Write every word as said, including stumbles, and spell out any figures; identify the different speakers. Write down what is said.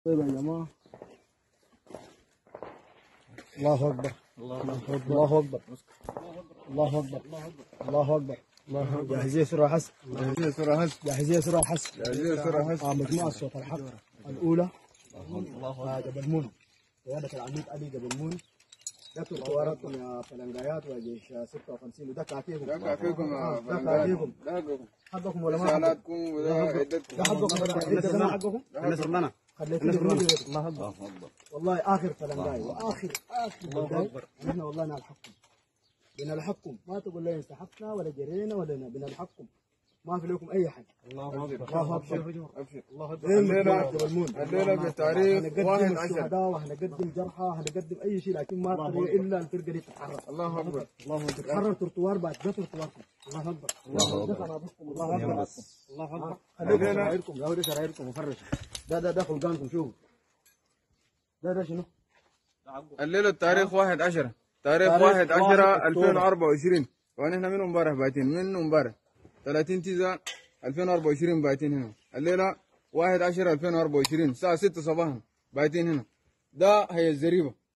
Speaker 1: طيب يا جماعة، الله أكبر الله أكبر الله أكبر الله أكبر الله أكبر الله أكبر. جاهزية سرعة حسن
Speaker 2: جاهزية سرعة حسن
Speaker 1: جاهزية سرعة حسن
Speaker 2: جاهزية سرعة حسن.
Speaker 1: آه مجموعة صوت الحق الأولى آه جبل مون، قيادة العميد علي جبل مون. ده تركواراتكم يا فلنجايات وجيش ستة وخمسين، وده كافيكم
Speaker 2: ده كافيكم يا
Speaker 1: ده كافيكم
Speaker 2: ده حقكم
Speaker 1: حقكم ولا ما
Speaker 2: رسالاتكم
Speaker 1: حقكم؟
Speaker 2: وده عدتكم.
Speaker 1: ده حقكم ولا عدة ده حقكم؟
Speaker 2: الناس لنا
Speaker 1: خليتوني بالمدير. الله أكبر والله آخر فلنجاي وآخر آخر الله أكبر. نحن والله نلحقكم بنلحقكم، ما تقول لي انسحبنا ولا جرينا ولا بنلحقكم، ما في لكم أي حاجة.
Speaker 2: الله أكبر
Speaker 1: الله أكبر
Speaker 2: أبشر.
Speaker 1: الله أكبر.
Speaker 2: الليلة
Speaker 1: جبل مون
Speaker 2: الليلة بتاريخ
Speaker 1: هنقدم
Speaker 2: واحد عشر.
Speaker 1: الشهداء وهنقدم جرحى وهنقدم أي شيء، لكن ما طريقة إلا الفرقة دي تتحرر.
Speaker 2: الله أكبر
Speaker 1: الله أكبر. تتحرر ترتوار بعد ده ترتواركم. الله أكبر الله أكبر الله أكبر الله أكبر. خليكم سرايركم يا ولد، سرايركم مفرشة. ده ده ده خلقانكم شوفوا. ده ده شنو؟
Speaker 2: الليلة التاريخ واحد عشرة تاريخ
Speaker 1: تاريخ
Speaker 2: واحد عشرة
Speaker 1: واحد
Speaker 2: ألفين وأربعة وعشرين، وأنا من امبارح بايتين من امبارح ثلاثين تسعة ألفين وأربعة وعشرين بايتين هنا. الليلة واحد عشرة ألفين وأربعة وعشرين الساعة ستة صباحا بايتين هنا. ده هي الزريبة